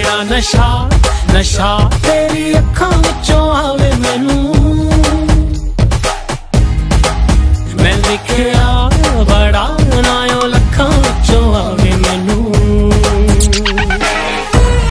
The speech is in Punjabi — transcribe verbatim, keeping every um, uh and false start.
तेरा नशा नशा तेरी अखां विचों आवे मैनू मैं लिखे